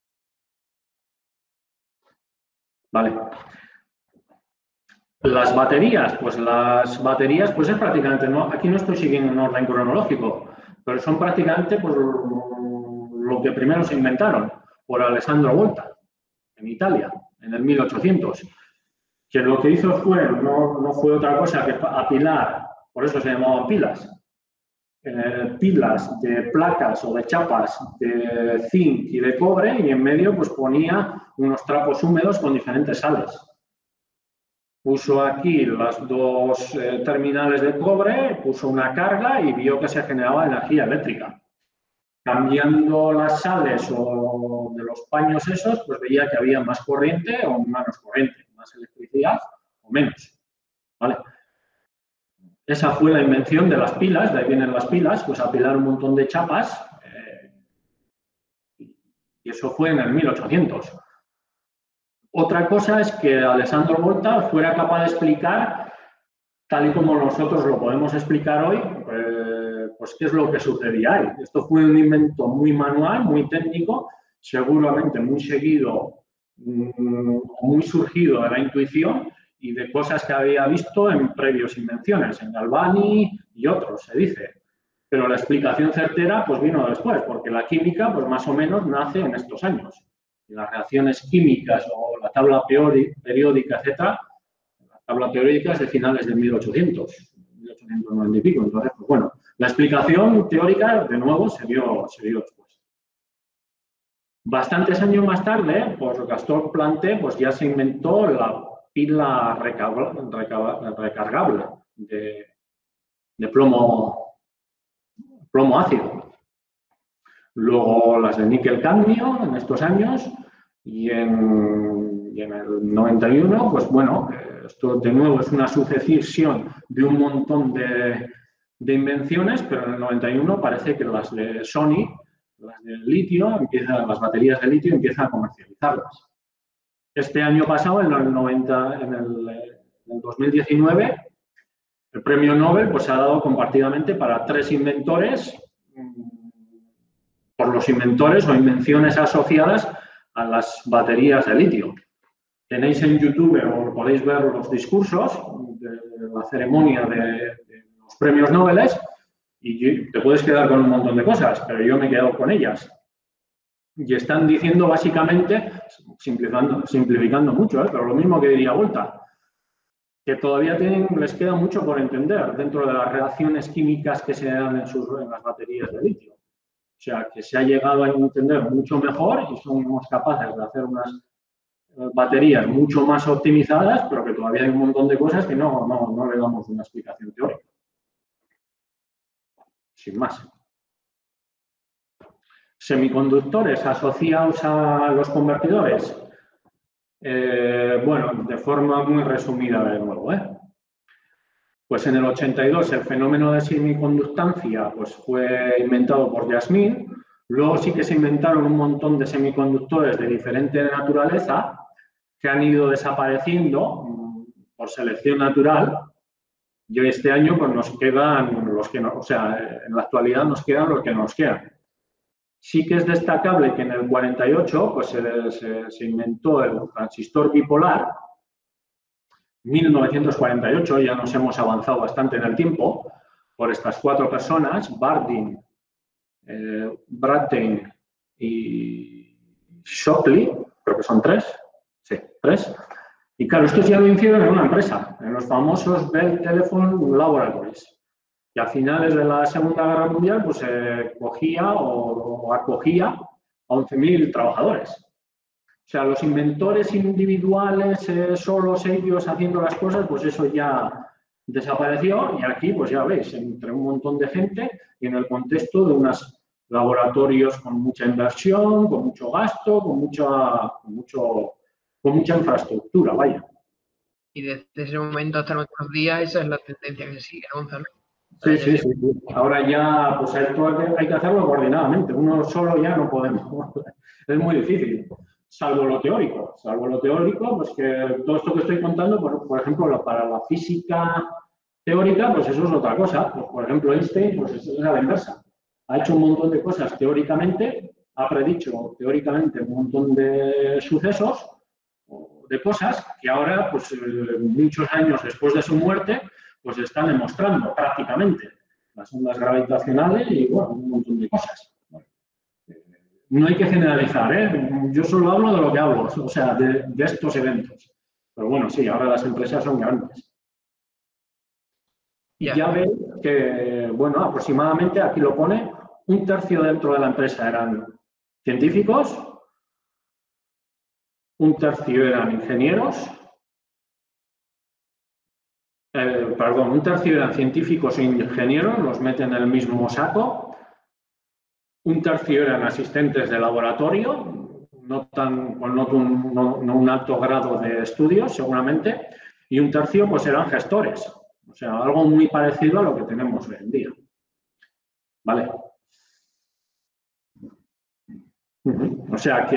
Vale. Las baterías, pues es prácticamente, aquí no estoy siguiendo un orden cronológico, pero son prácticamente pues, lo que primero se inventaron por Alessandro Volta, en Italia, en el 1800, que lo que hizo no fue otra cosa que apilar, por eso se llamaban pilas, pilas de placas o de chapas de zinc y de cobre y en medio pues ponía unos trapos húmedos con diferentes sales. puso aquí las dos terminales de cobre, puso una carga y vio que se generaba energía eléctrica. Cambiando las sales o de los paños esos, pues veía que había más corriente o menos corriente, más electricidad o menos. ¿Vale? Esa fue la invención de las pilas, de ahí vienen las pilas, pues apilar un montón de chapas, y eso fue en el 1800. Otra cosa es que Alessandro Volta fuera capaz de explicar, tal y como nosotros lo podemos explicar hoy, pues qué es lo que sucedía ahí. Esto fue un invento muy manual, muy técnico, seguramente muy seguido, muy surgido de la intuición y de cosas que había visto en previas invenciones, en Galvani y otros, se dice. Pero la explicación certera pues vino después, porque la química pues más o menos nace en estos años. Y las reacciones químicas o la tabla periódica, etcétera, la tabla periódica es de finales de 1890 y pico. Entonces, pues bueno, la explicación teórica, de nuevo, se dio después. Bastantes años más tarde, pues Gaston Plante pues ya se inventó la pila recargable de plomo ácido. Luego las de níquel-cadmio en estos años y en el 91, pues bueno, esto de nuevo es una sucesión de un montón de invenciones, pero en el 91 parece que las de Sony, las de litio, las baterías de litio empiezan a comercializarlas. Este año pasado, en el 2019, el premio Nobel pues, se ha dado compartidamente para 3 inventores, por los inventores o invenciones asociadas a las baterías de litio. Tenéis en YouTube o podéis ver los discursos de la ceremonia de los premios Nobel y te puedes quedar con un montón de cosas, pero yo me he quedado con ellas. Y están diciendo básicamente, simplificando mucho, pero lo mismo que diría Volta, que todavía les queda mucho por entender dentro de las reacciones químicas que se dan en las baterías de litio. O sea, que se ha llegado a entender mucho mejor y somos capaces de hacer unas baterías mucho más optimizadas, pero que todavía hay un montón de cosas que no le damos una explicación teórica. Sin más. Semiconductores asociados a los convertidores. Bueno, de forma muy resumida de nuevo. Pues en el 82 el fenómeno de semiconductancia pues, fue inventado por Jasmin. Luego sí que se inventaron un montón de semiconductores de diferente naturaleza que han ido desapareciendo por selección natural. Y hoy este año pues, nos quedan los que no, o sea, en la actualidad nos quedan los que nos quedan. Sí que es destacable que en el 48 pues, se inventó el transistor bipolar. 1948, ya nos hemos avanzado bastante en el tiempo, por estas 4 personas, Bardeen, Bradley y Shockley, creo que son 3, sí, 3. Y claro, estos ya lo hicieron en una empresa, en los famosos Bell Telephone Laboratories. Y a finales de la Segunda Guerra Mundial, pues se cogía o acogía a 11.000 trabajadores. O sea, los inventores individuales, solos ellos haciendo las cosas, pues eso ya desapareció y aquí, pues ya veis, entre un montón de gente y en el contexto de unos laboratorios con mucha inversión, con mucho gasto, con mucha infraestructura, vaya. Y desde ese momento hasta nuestros días esa es la tendencia que sigue, Gonzalo. Sí. Ahora ya, pues hay que hacerlo coordinadamente. Uno solo ya no podemos. Es muy difícil. Salvo lo teórico, pues que todo esto que estoy contando, por ejemplo, para la física teórica, pues eso es otra cosa. Pues, por ejemplo, Einstein, pues es a la inversa. Ha hecho un montón de cosas teóricamente, ha predicho teóricamente un montón de sucesos, de cosas que ahora, pues muchos años después de su muerte, pues están demostrando prácticamente las ondas gravitacionales y, bueno, un montón de cosas. No hay que generalizar, yo solo hablo de lo que hablo, o sea, de estos eventos. Pero bueno, sí, ahora las empresas son grandes. Y ya veis que, bueno, aproximadamente, aquí lo pone, 1/3 dentro de la empresa eran científicos, 1/3 eran ingenieros, perdón, un tercio eran científicos e ingenieros, los meten en el mismo saco. Un tercio eran asistentes de laboratorio, no un alto grado de estudios, seguramente, y un tercio pues eran gestores. O sea, algo muy parecido a lo que tenemos hoy en día. ¿Vale? O sea,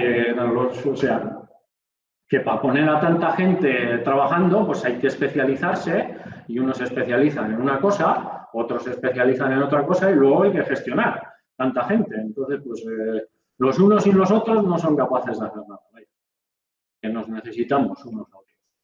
que para poner a tanta gente trabajando, pues hay que especializarse y unos se especializan en una cosa, otros se especializan en otra cosa y luego hay que gestionar tanta gente. Entonces, pues los unos y los otros no son capaces de hacer nada. ¿Vale? Que nos necesitamos unos a otros.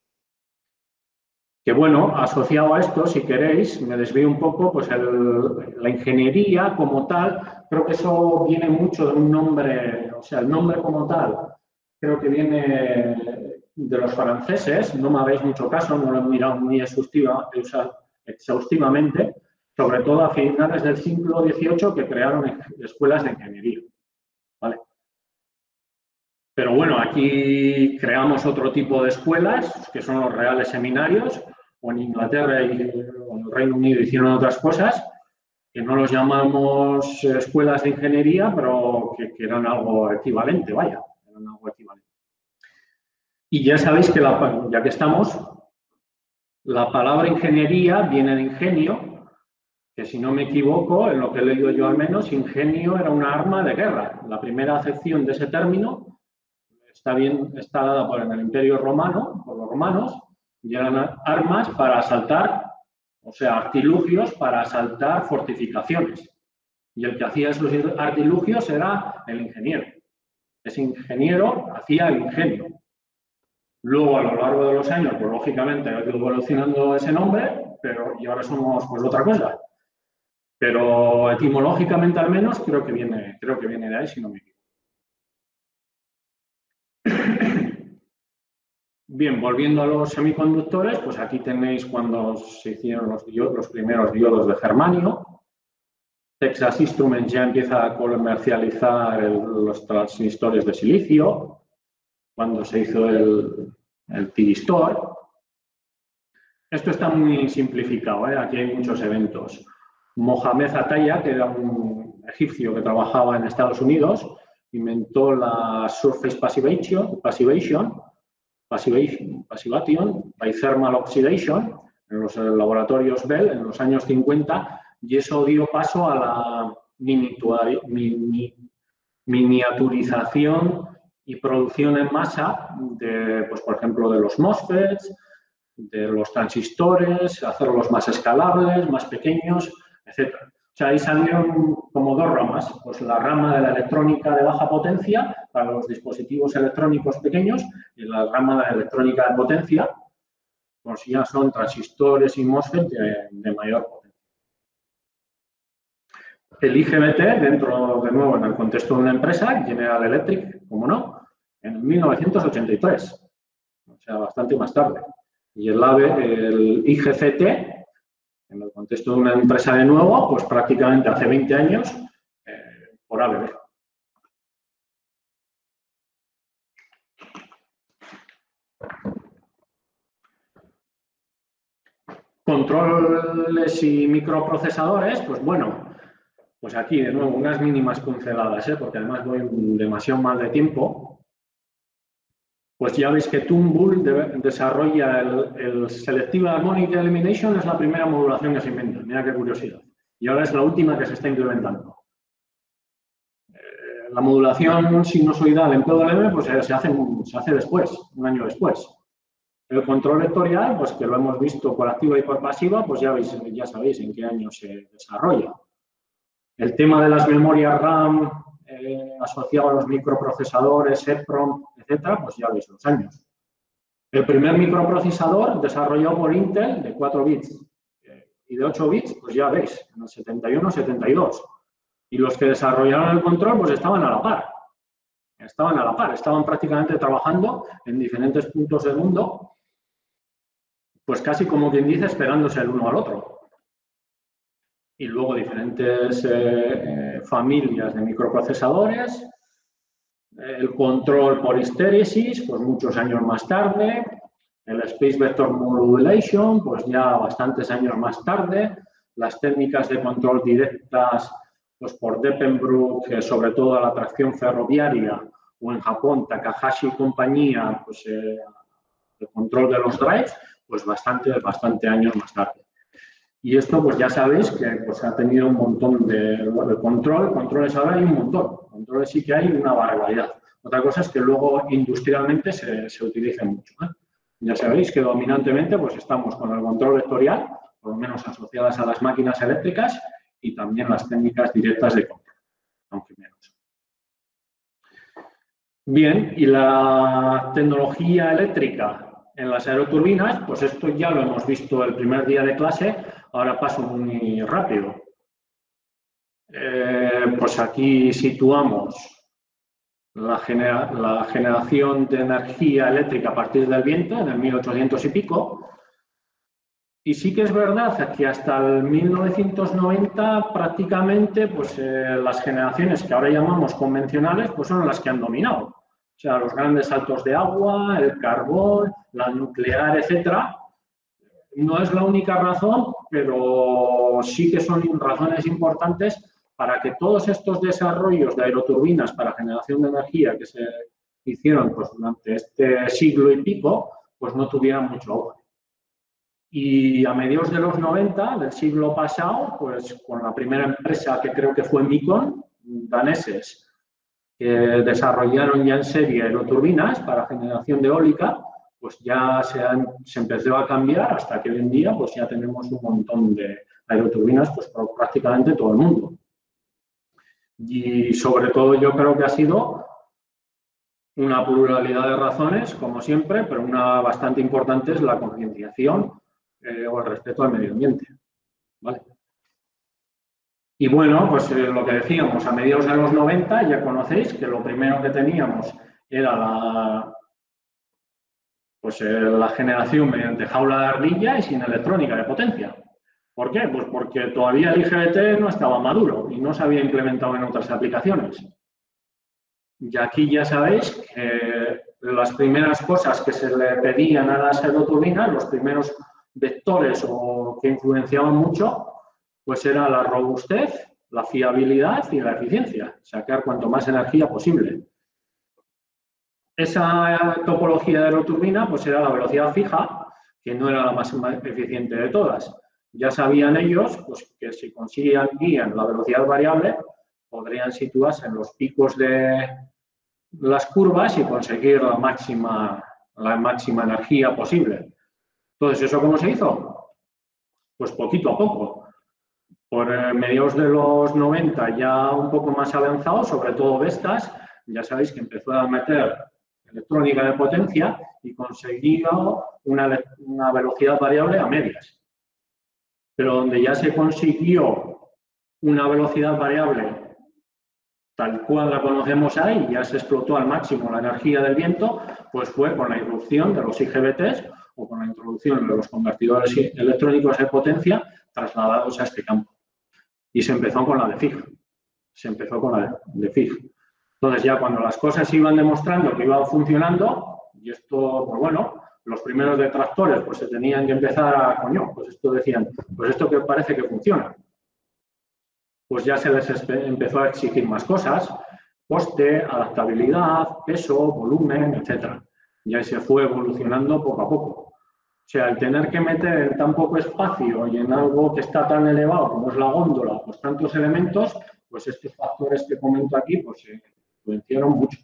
Que bueno, asociado a esto, si queréis, me desvío un poco, pues la ingeniería como tal, creo que eso viene mucho de un nombre, o sea, el nombre como tal, creo que viene de los franceses, no me habéis mucho caso, no lo he mirado muy exhaustivamente, sobre todo a finales del siglo XVIII que crearon escuelas de ingeniería. ¿Vale? Pero bueno, aquí creamos otro tipo de escuelas, que son los reales seminarios, o en Inglaterra y en el Reino Unido hicieron otras cosas, que no los llamamos escuelas de ingeniería, pero que eran algo equivalente, vaya, eran algo equivalente. Y ya sabéis que, ya que estamos, la palabra ingeniería viene de ingenio, que si no me equivoco, en lo que he leído yo al menos, ingenio era una arma de guerra. La primera acepción de ese término está dada por el Imperio Romano, por los romanos, y eran armas para asaltar, o sea, artilugios para asaltar fortificaciones. Y el que hacía esos artilugios era el ingeniero. Ese ingeniero hacía el ingenio. Luego, a lo largo de los años, pues lógicamente ha ido evolucionando ese nombre, y ahora somos pues otra cosa. Pero etimológicamente al menos creo que viene de ahí, si no me equivoco. Bien, volviendo a los semiconductores, pues aquí tenéis cuando se hicieron los primeros diodos de germanio. Texas Instruments ya empieza a comercializar los transistores de silicio, cuando se hizo el tiristor. Esto está muy simplificado, ¿eh? Aquí hay muchos eventos. Mohamed Ataya, que era un egipcio que trabajaba en Estados Unidos, inventó la Surface Passivation by Thermal Oxidation en los laboratorios Bell en los años 50, y eso dio paso a la miniaturización y producción en masa de, pues, por ejemplo, de los MOSFETs, de los transistores, hacerlos más escalables, más pequeños, etc. O sea, ahí salieron como dos ramas, pues la rama de la electrónica de baja potencia para los dispositivos electrónicos pequeños y la rama de la electrónica de potencia, pues ya son transistores y MOSFET de mayor potencia. El IGBT, dentro, de nuevo, en el contexto de una empresa, General Electric, como no, en 1983, o sea, bastante más tarde. Y el IGCT, en el contexto de una empresa de nuevo, pues prácticamente hace 20 años, por ABB. Controles y microprocesadores, pues bueno, pues aquí de nuevo unas mínimas pinceladas, porque además voy demasiado mal de tiempo. Pues ya veis que Turnbull desarrolla el Selective Harmonic Elimination, es la primera modulación que se inventa. Mira qué curiosidad. Y ahora es la última que se está implementando. La modulación sinusoidal en PWM pues se hace después, un año después. El control vectorial, pues que lo hemos visto por activa y por pasiva, pues ya sabéis en qué año se desarrolla. El tema de las memorias RAM asociado a los microprocesadores, EEPROM, etcétera, pues ya veis los años. El primer microprocesador desarrollado por Intel de 4 bits y de 8 bits, pues ya veis, en el 71, 72. Y los que desarrollaron el control, pues estaban a la par. Estaban prácticamente trabajando en diferentes puntos del mundo, pues casi como quien dice, esperándose el uno al otro. Y luego diferentes familias de microprocesadores, el control por histéresis, pues muchos años más tarde, El Space Vector Modulation, pues ya bastantes años más tarde. Las técnicas de control directas, pues por Deppenbrook, sobre todo a la tracción ferroviaria, o en Japón, Takahashi y compañía, pues el control de los drives, pues bastante años más tarde. Y esto, pues ya sabéis que pues, ha tenido un montón de controles ahora hay un montón, controles sí que hay una barbaridad. Otra cosa es que luego industrialmente se utilice mucho, ¿eh? Ya sabéis que dominantemente pues estamos con el control vectorial, por lo menos asociadas a las máquinas eléctricas, y también las técnicas directas de control, aunque menos. Bien, y la tecnología eléctrica en las aeroturbinas, pues esto ya lo hemos visto el primer día de clase, ahora paso muy rápido. Pues aquí situamos la generación de energía eléctrica a partir del viento, en el 1800 y pico. Y sí que es verdad que hasta el 1990 prácticamente pues, las generaciones que ahora llamamos convencionales pues son las que han dominado. O sea, los grandes saltos de agua, el carbón, la nuclear, etcétera. No es la única razón, pero sí que son razones importantes para que todos estos desarrollos de aeroturbinas para generación de energía que se hicieron pues, durante este siglo y pico, pues no tuvieran mucho auge. Y a mediados de los 90 del siglo pasado, pues con la primera empresa que creo que fue Micon, daneses, que desarrollaron ya en serie aeroturbinas para generación de eólica, pues ya se empezó a cambiar hasta que hoy en día pues ya tenemos un montón de aeroturbinas pues por prácticamente todo el mundo. Y sobre todo yo creo que ha sido una pluralidad de razones, como siempre, pero una bastante importante es la concienciación o el respeto al medio ambiente. ¿Vale? Y bueno, pues lo que decíamos, a mediados de los 90 ya conocéis que lo primero que teníamos era la generación mediante jaula de ardilla y sin electrónica de potencia. ¿Por qué? Pues porque todavía el IGBT no estaba maduro y no se había implementado en otras aplicaciones. Y aquí ya sabéis que las primeras cosas que se le pedían a las aeroturbinas, los primeros vectores o que influenciaban mucho, pues era la robustez, la fiabilidad y la eficiencia, sacar cuanto más energía posible. Esa topología de aeroturbina pues era la velocidad fija, que no era la más eficiente de todas. Ya sabían ellos pues, que si conseguían la velocidad variable, podrían situarse en los picos de las curvas y conseguir la máxima energía posible. Entonces, ¿eso cómo se hizo? Pues poquito a poco. Por mediados de los 90 ya un poco más avanzado, sobre todo Vestas, ya sabéis que empezó a meter electrónica de potencia y consiguió una velocidad variable a medias. Pero donde ya se consiguió una velocidad variable tal cual la conocemos ahí, ya se explotó al máximo la energía del viento, pues fue con la irrupción de los IGBTs o con la introducción de los convertidores electrónicos de potencia trasladados a este campo. Y se empezó con la de FIG. Entonces ya cuando las cosas iban demostrando que iban funcionando, y esto, pues bueno, los primeros detractores pues se tenían que empezar a, pues esto decían, pues esto que parece que funciona. Pues ya se les empezó a exigir más cosas, coste, adaptabilidad, peso, volumen, etc. Y ahí se fue evolucionando poco a poco. O sea, el tener que meter en tan poco espacio y en algo que está tan elevado como es la góndola, pues tantos elementos, pues estos factores que comento aquí, pues se influenciaron mucho.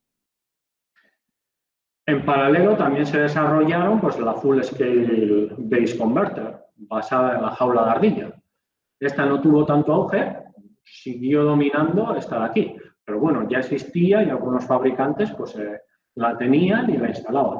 En paralelo también se desarrollaron pues la Full Scale Base Converter, basada en la jaula de ardilla. Esta no tuvo tanto auge, siguió dominando esta de aquí. Pero bueno, ya existía y algunos fabricantes pues la tenían y la instalaban.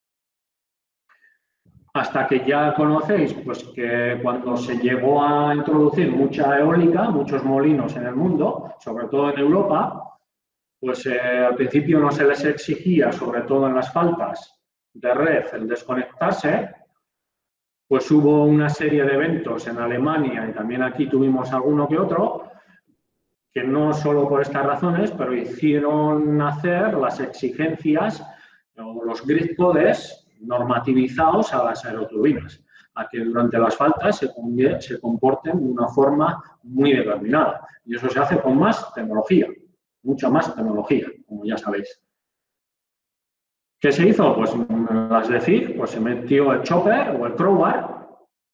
Hasta que ya conocéis pues que cuando se llegó a introducir mucha eólica, muchos molinos en el mundo, sobre todo en Europa, pues al principio no se les exigía, sobre todo en las faltas de red, el desconectarse. Pues hubo una serie de eventos en Alemania y también aquí tuvimos alguno que otro, que no solo por estas razones, pero hicieron nacer las exigencias o los grid codes normativizados a las aeroturbinas, a que durante las faltas se comporten de una forma muy determinada. Y eso se hace con más tecnología, mucha más tecnología, como ya sabéis. ¿Qué se hizo? Pues las de CIG, pues se metió el chopper o el crowbar.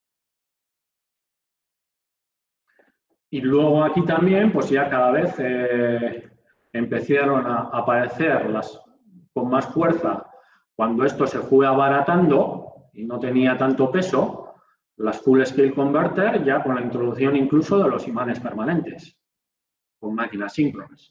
Y luego aquí también, pues ya cada vez empezaron a aparecer con más fuerza. Cuando esto se fue abaratando y no tenía tanto peso, las Full Scale Converter ya con la introducción incluso de los imanes permanentes, con máquinas síncronas.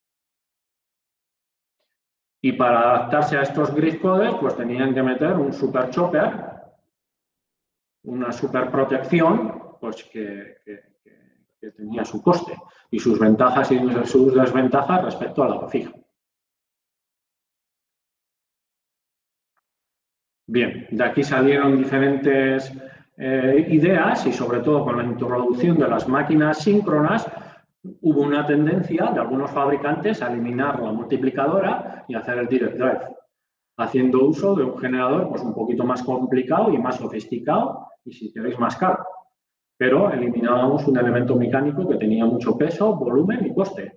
Y para adaptarse a estos grid codes, pues tenían que meter un super chopper, una super protección, pues que tenía su coste y sus ventajas y sus desventajas respecto a la fija. Bien, de aquí salieron diferentes ideas y sobre todo con la introducción de las máquinas síncronas hubo una tendencia de algunos fabricantes a eliminar la multiplicadora y hacer el direct drive, haciendo uso de un generador pues, un poquito más complicado y más sofisticado y si queréis más caro. Pero eliminábamos un elemento mecánico que tenía mucho peso, volumen y coste.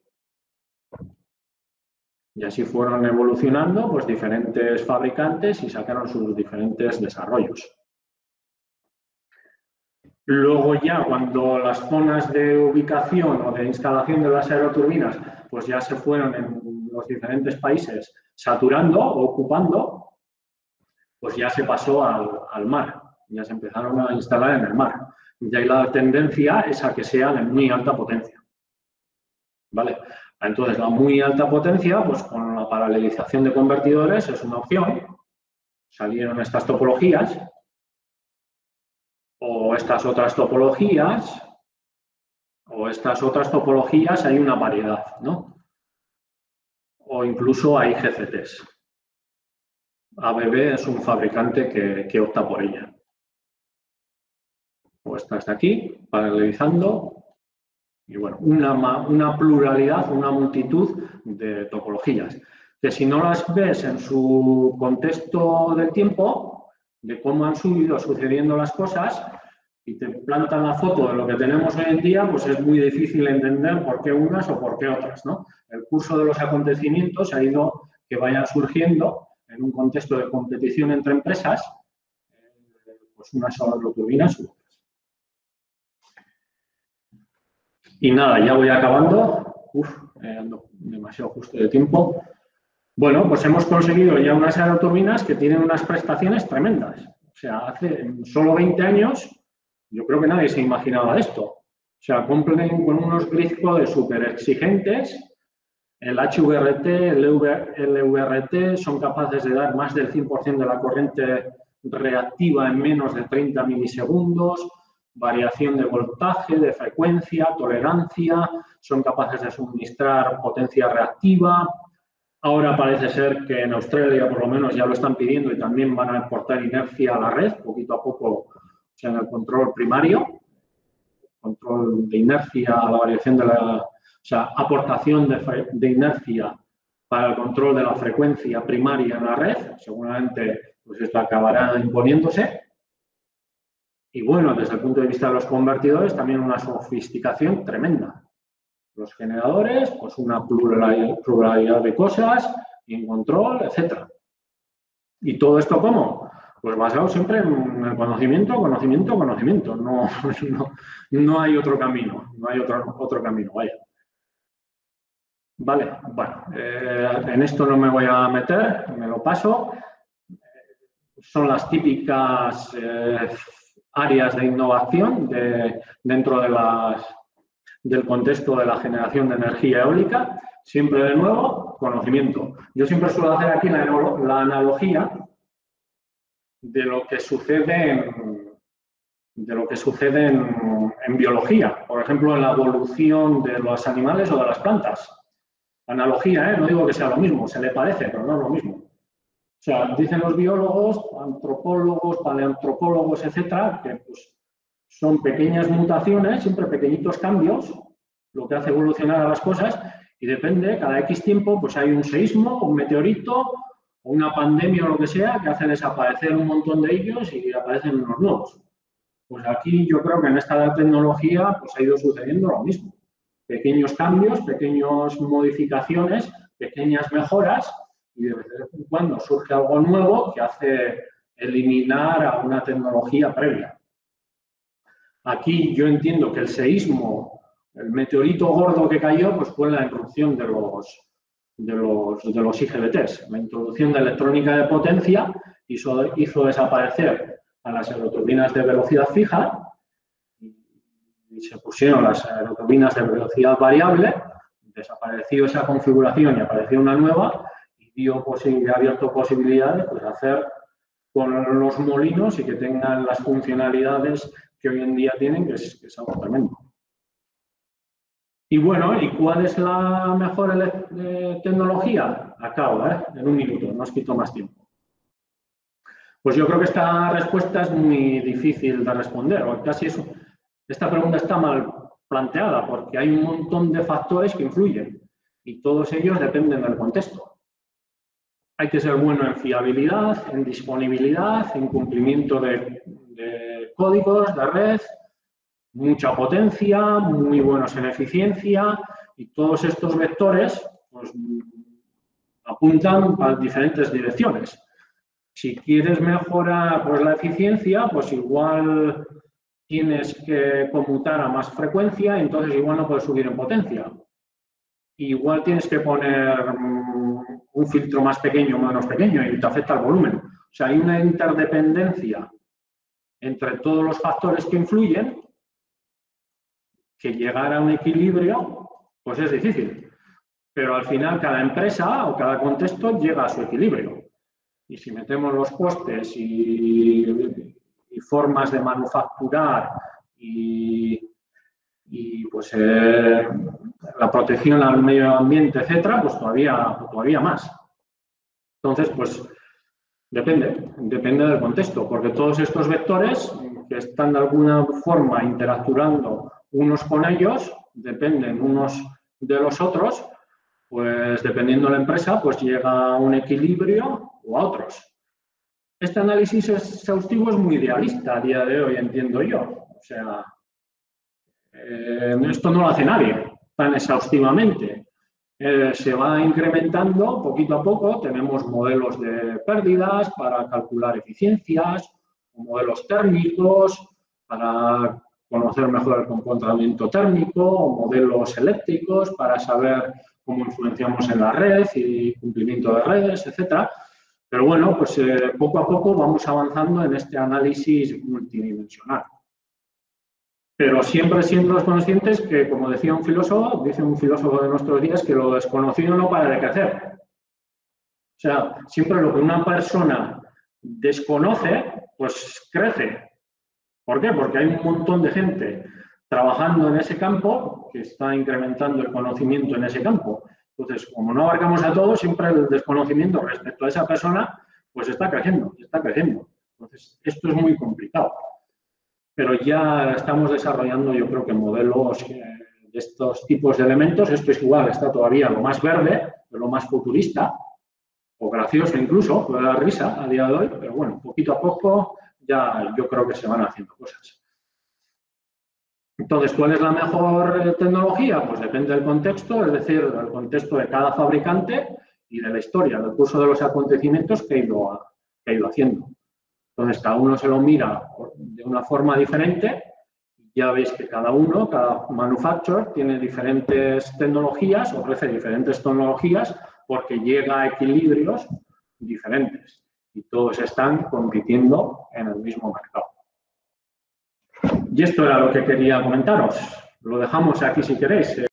Y así fueron evolucionando pues, diferentes fabricantes y sacaron sus diferentes desarrollos. Luego ya cuando las zonas de ubicación o de instalación de las aeroturbinas pues ya se fueron en los diferentes países saturando o ocupando, pues ya se pasó al mar, ya se empezaron a instalar en el mar. Y ahí la tendencia es a que sean en muy alta potencia. ¿Vale? Entonces, la muy alta potencia, pues con la paralelización de convertidores es una opción. Salieron estas topologías o estas otras topologías hay una variedad, ¿no? O incluso hay GCTs. ABB es un fabricante que opta por ella. O esta está aquí, paralelizando. Y bueno, una pluralidad, una multitud de topologías, que si no las ves en su contexto del tiempo, de cómo han ido sucediendo las cosas, y te plantan la foto de lo que tenemos hoy en día, pues es muy difícil entender por qué unas o por qué otras, ¿no? El curso de los acontecimientos ha ido que vayan surgiendo en un contexto de competición entre empresas, pues unas aeroturbinas u otras. Y nada, ya voy acabando. Ando demasiado justo de tiempo. Bueno, pues hemos conseguido ya unas aeroturbinas que tienen unas prestaciones tremendas. O sea, hace solo 20 años, yo creo que nadie se imaginaba esto. O sea, cumplen con unos grid codes súper exigentes. El HVRT, el LVRT son capaces de dar más del 100% de la corriente reactiva en menos de 30 milisegundos. Variación de voltaje, de frecuencia, tolerancia, son capaces de suministrar potencia reactiva. Ahora parece ser que en Australia por lo menos ya lo están pidiendo y también van a aportar inercia a la red, poquito a poco, o sea, en el control primario, control de inercia, la variación de la, o sea, aportación de inercia para el control de la frecuencia primaria en la red, seguramente pues esto acabará imponiéndose. Y bueno, desde el punto de vista de los convertidores, también una sofisticación tremenda. Los generadores, pues una pluralidad de cosas, y en control, etc. ¿Y todo esto cómo? Pues basado siempre en el conocimiento, conocimiento, conocimiento. No hay otro camino, no hay otro camino, vaya. Vale, bueno, en esto no me voy a meter, me lo paso. Son las típicas áreas de innovación dentro del contexto de la generación de energía eólica. Siempre de nuevo, conocimiento. Yo siempre suelo hacer aquí la analogía de lo que sucede en biología. Por ejemplo, en la evolución de los animales o de las plantas. Analogía, no digo que sea lo mismo, se le parece, pero no es lo mismo. O sea, dicen los biólogos, antropólogos, paleoantropólogos, etcétera, que pues, son pequeñas mutaciones, siempre pequeñitos cambios, lo que hace evolucionar a las cosas, y depende, cada X tiempo, pues hay un seísmo, un meteorito, o una pandemia o lo que sea, que hace desaparecer un montón de ellos y aparecen unos nuevos. Pues aquí yo creo que en esta tecnología pues ha ido sucediendo lo mismo. Pequeños cambios, pequeñas modificaciones, pequeñas mejoras y de vez en cuando surge algo nuevo que hace eliminar a una tecnología previa. Aquí yo entiendo que el seísmo, el meteorito gordo que cayó, pues fue la irrupción de los IGBTs. La introducción de electrónica de potencia hizo desaparecer a las aeroturbinas de velocidad fija y se pusieron las aeroturbinas de velocidad variable, desapareció esa configuración y apareció una nueva y ha abierto posibilidades de hacer con los molinos y que tengan las funcionalidades que hoy en día tienen, que es algo tremendo. Y bueno, ¿y cuál es la mejor tecnología? Acabo, en un minuto, no os quito más tiempo. Pues yo creo que esta respuesta es muy difícil de responder, o casi eso. Esta pregunta está mal planteada porque hay un montón de factores que influyen y todos ellos dependen del contexto. Hay que ser bueno en fiabilidad, en disponibilidad, en cumplimiento de códigos de red, mucha potencia, muy buenos en eficiencia y todos estos vectores pues, apuntan a diferentes direcciones. Si quieres mejorar pues, la eficiencia, pues igual tienes que conmutar a más frecuencia, entonces igual no puedes subir en potencia. Igual tienes que poner un filtro más pequeño o menos pequeño y te afecta el volumen. O sea, hay una interdependencia entre todos los factores que influyen que llegar a un equilibrio pues es difícil. Pero al final cada empresa o cada contexto llega a su equilibrio. Y si metemos los costes y formas de manufacturar y pues la protección al medio ambiente, etcétera, pues todavía más. Entonces, pues depende del contexto, porque todos estos vectores que están de alguna forma interactuando unos con ellos, dependen unos de los otros, pues dependiendo de la empresa, pues llega a un equilibrio o a otros. Este análisis exhaustivo es muy idealista a día de hoy, entiendo yo. O sea, esto no lo hace nadie tan exhaustivamente. Se va incrementando poquito a poco. Tenemos modelos de pérdidas para calcular eficiencias, modelos térmicos para conocer mejor el comportamiento térmico, modelos eléctricos para saber cómo influenciamos en la red y cumplimiento de redes, etcétera. Pero bueno, pues poco a poco vamos avanzando en este análisis multidimensional. Pero siempre siendo conscientes que, como decía dice un filósofo de nuestros días, que lo desconocido no para de crecer. O sea, siempre lo que una persona desconoce, pues crece. ¿Por qué? Porque hay un montón de gente trabajando en ese campo que está incrementando el conocimiento en ese campo. Entonces, como no abarcamos a todos, siempre el desconocimiento respecto a esa persona, pues está creciendo. Entonces, esto es muy complicado. Pero ya estamos desarrollando, yo creo que modelos de estos tipos de elementos. Esto es igual, está todavía lo más verde, lo más futurista, o gracioso incluso, puede dar risa a día de hoy, pero bueno, poquito a poco ya yo creo que se van haciendo cosas. Entonces, ¿cuál es la mejor tecnología? Pues depende del contexto, es decir, del contexto de cada fabricante y de la historia, del curso de los acontecimientos que ha ido haciendo. Entonces, cada uno se lo mira de una forma diferente. Ya veis que cada manufacturer tiene diferentes tecnologías, ofrece diferentes tecnologías porque llega a equilibrios diferentes y todos están compitiendo en el mismo mercado. Y esto era lo que quería comentaros. Lo dejamos aquí si queréis.